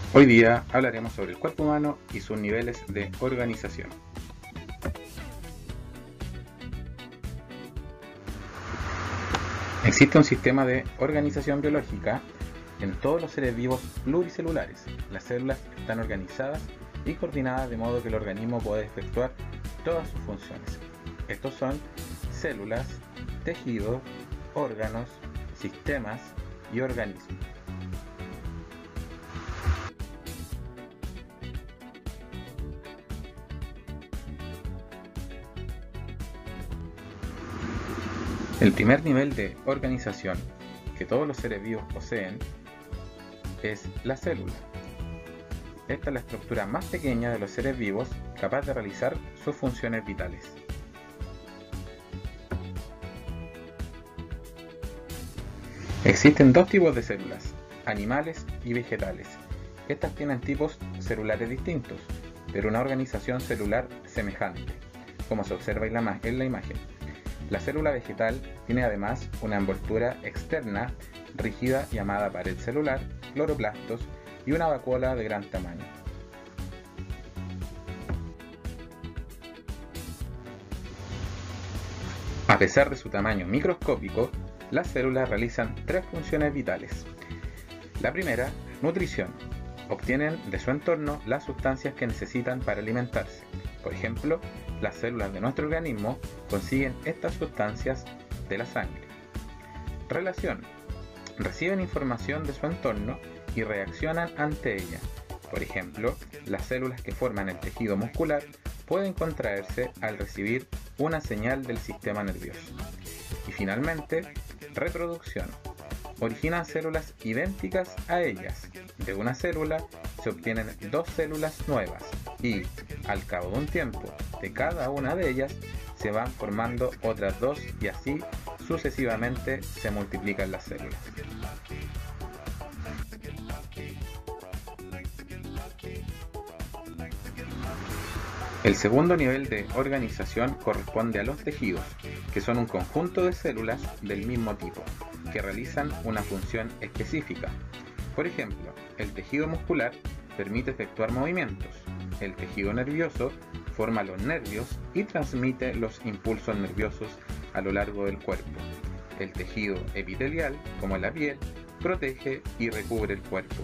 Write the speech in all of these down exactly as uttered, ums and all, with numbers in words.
Hoy día hablaremos sobre el cuerpo humano y sus niveles de organización. Existe un sistema de organización biológica en todos los seres vivos pluricelulares. Las células están organizadas y coordinadas de modo que el organismo pueda efectuar todas sus funciones. Estos son células, tejidos, órganos, sistemas y organismos. El primer nivel de organización que todos los seres vivos poseen es la célula. Esta es la estructura más pequeña de los seres vivos capaz de realizar sus funciones vitales. Existen dos tipos de células, animales y vegetales. Estas tienen tipos celulares distintos, pero una organización celular semejante, como se observa en la imagen. La célula vegetal tiene además una envoltura externa rígida llamada pared celular, cloroplastos y una vacuola de gran tamaño. A pesar de su tamaño microscópico, las células realizan tres funciones vitales. La primera, nutrición. Obtienen de su entorno las sustancias que necesitan para alimentarse. Por ejemplo, las células de nuestro organismo consiguen estas sustancias de la sangre. Relación. Reciben información de su entorno y reaccionan ante ella. Por ejemplo, las células que forman el tejido muscular pueden contraerse al recibir una señal del sistema nervioso. Y finalmente, reproducción. Originan células idénticas a ellas. De una célula se obtienen dos células nuevas y, al cabo de un tiempo, de cada una de ellas se van formando otras dos y así sucesivamente se multiplican las células. El segundo nivel de organización corresponde a los tejidos, que son un conjunto de células del mismo tipo, que realizan una función específica. Por ejemplo, el tejido muscular permite efectuar movimientos, el tejido nervioso forma los nervios y transmite los impulsos nerviosos a lo largo del cuerpo. El tejido epitelial, como la piel, protege y recubre el cuerpo.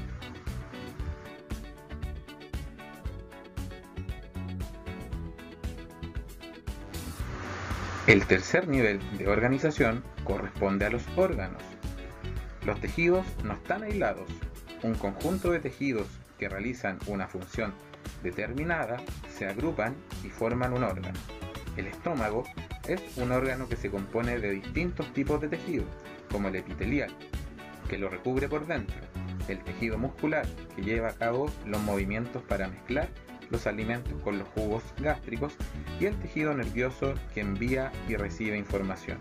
El tercer nivel de organización corresponde a los órganos. Los tejidos no están aislados. Un conjunto de tejidos que realizan una función determinada se agrupan y forman un órgano. El estómago es un órgano que se compone de distintos tipos de tejido, como el epitelial, que lo recubre por dentro, el tejido muscular, que lleva a cabo los movimientos para mezclar los alimentos con los jugos gástricos, y el tejido nervioso, que envía y recibe información.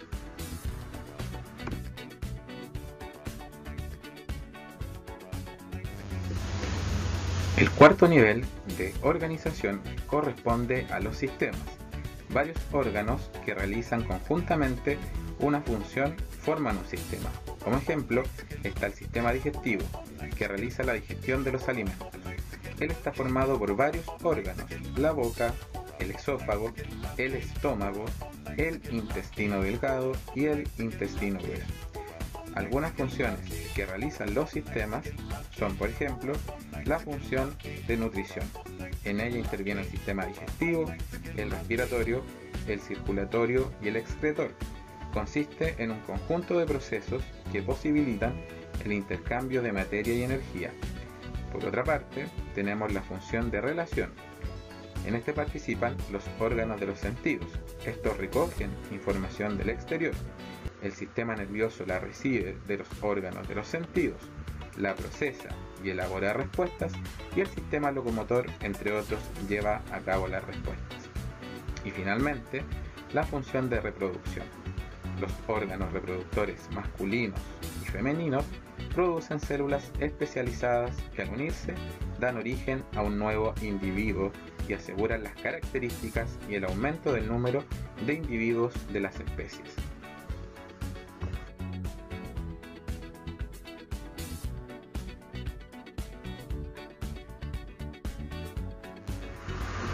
El cuarto nivel de organización corresponde a los sistemas, varios órganos que realizan conjuntamente una función forman un sistema. Como ejemplo, está el sistema digestivo, que realiza la digestión de los alimentos. Él está formado por varios órganos: la boca, el esófago, el estómago, el intestino delgado y el intestino grueso. Algunas funciones que realizan los sistemas son, por ejemplo, la función de nutrición. En ella interviene el sistema digestivo, el respiratorio, el circulatorio y el excretor. Consiste en un conjunto de procesos que posibilitan el intercambio de materia y energía. Por otra parte, tenemos la función de relación. En este participan los órganos de los sentidos. Estos recogen información del exterior. El sistema nervioso la recibe de los órganos de los sentidos, la procesa y elabora respuestas, y el sistema locomotor, entre otros, lleva a cabo las respuestas. Y finalmente, la función de reproducción. Los órganos reproductores masculinos y femeninos producen células especializadas que, al unirse, dan origen a un nuevo individuo y aseguran las características y el aumento del número de individuos de las especies.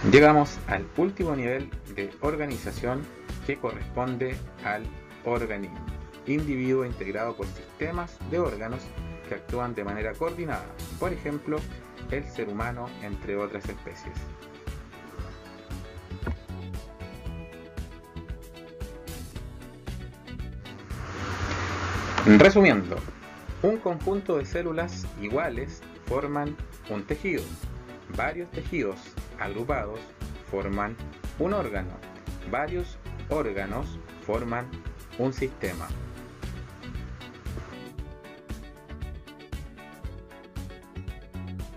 Llegamos al último nivel de organización, que corresponde al organismo, individuo integrado por sistemas de órganos que actúan de manera coordinada, por ejemplo, el ser humano, entre otras especies. Resumiendo, un conjunto de células iguales forman un tejido. Varios tejidos agrupados forman un órgano. Varios órganos forman un sistema.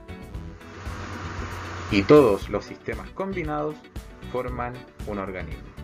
Y todos los sistemas combinados forman un organismo.